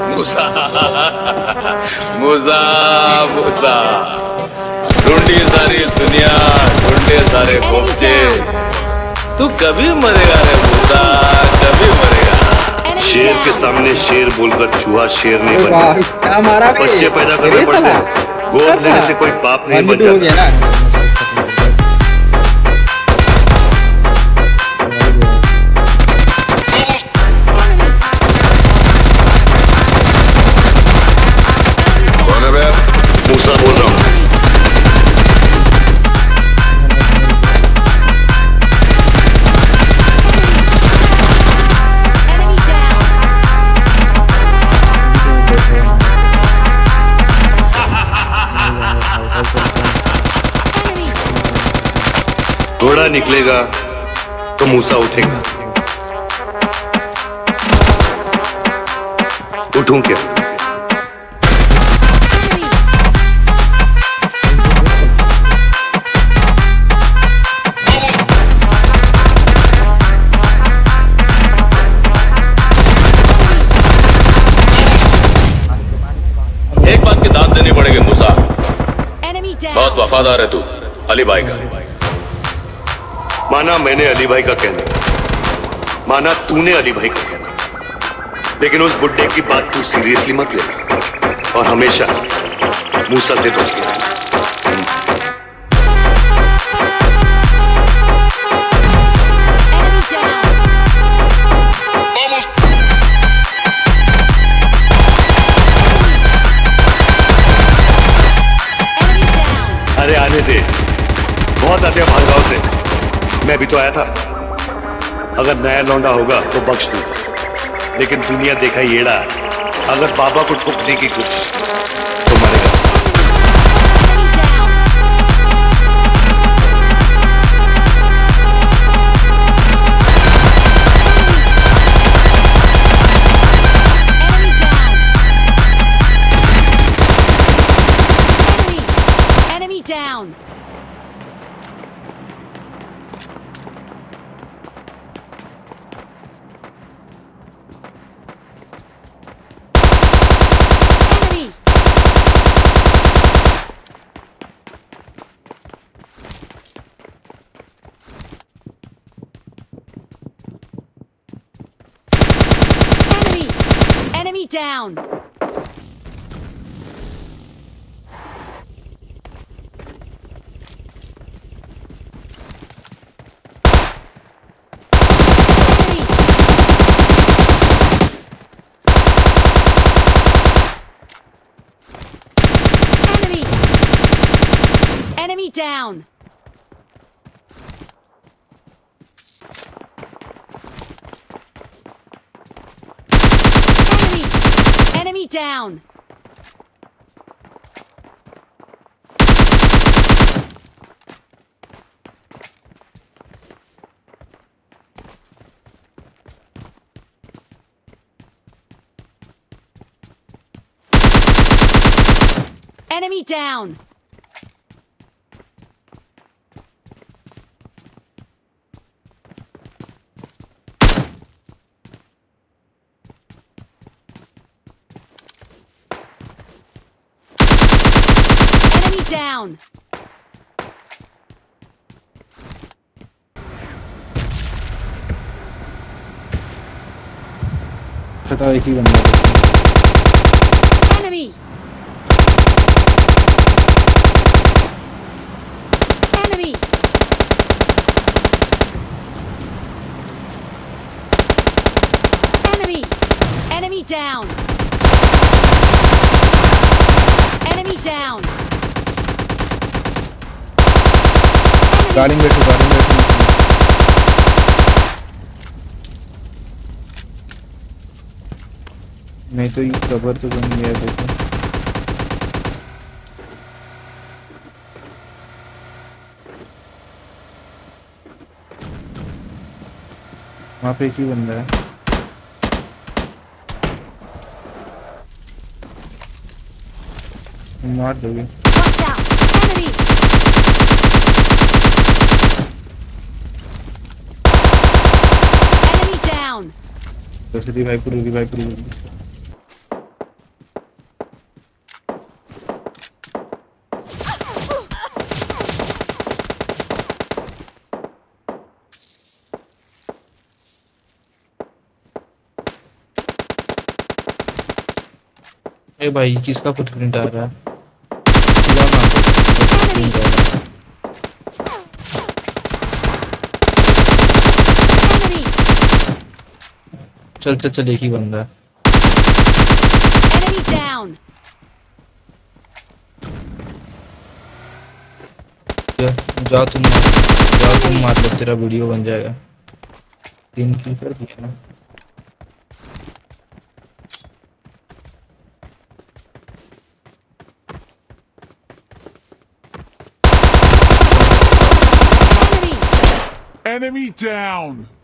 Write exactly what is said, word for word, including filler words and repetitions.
मूसा मूसा मूसा ढूंढी सारी दुनिया, ढूंढे सारे खोपचे, तू कभी मरेगा रे मूसा, कभी मरेगा। शेर के सामने शेर बोलकर चूहा शेर नहीं बनता। बच्चे पैदा करने पड़ते हैं, गोद लेने से कोई पाप नहीं बन जाता। मूसा बोल रहा हूँ। घोड़ा निकलेगा तो मूसा उठेगा। उठूं क्या? एक बात की दाद देनी पड़ेगी मूसा, बहुत वफादार है तू अली भाई का। माना मैंने अली भाई का कहना, माना तूने अली भाई का कहना, लेकिन उस बुड्ढे की बात तू सीरियसली मत लेना और हमेशा मूसा से बच के रहना। अरे आने दे, बहुत आते हैं भागगांव से, मैं भी तो आया था। अगर नया लौंडा होगा तो बख्श दूं, लेकिन दुनिया देखा येड़ा, अगर बाबा को ठोकने की कोशिश की तो मरेगा। Enemy down. Enemy. Enemy down. Enemy down. Enemy down. Down. पता एक ही बंदा Enemy. Enemy. Enemy. Enemy down. Enemy down. गाड़ी में बैठो, गाड़ी में बैठो। नहीं तो ये कवर तो बन गया। देखो वहाँ पे एक ही बंदा है। मार दोगे। Enemy down. तो रिवाइव करो, रिवाइव करो। अरे भाई किसका फुटप्रिंट आ रहा है? सीधा मार दो, किसका footprint आ रहा है? Enemy! चल चल चल, एक ही बंदा है। Enemy down! जा, जाओ तुम मार, जाओ तुम मार लो, तेरा वीडियो बन जाएगा। तीन किल कर दिया। Enemy! Enemy down!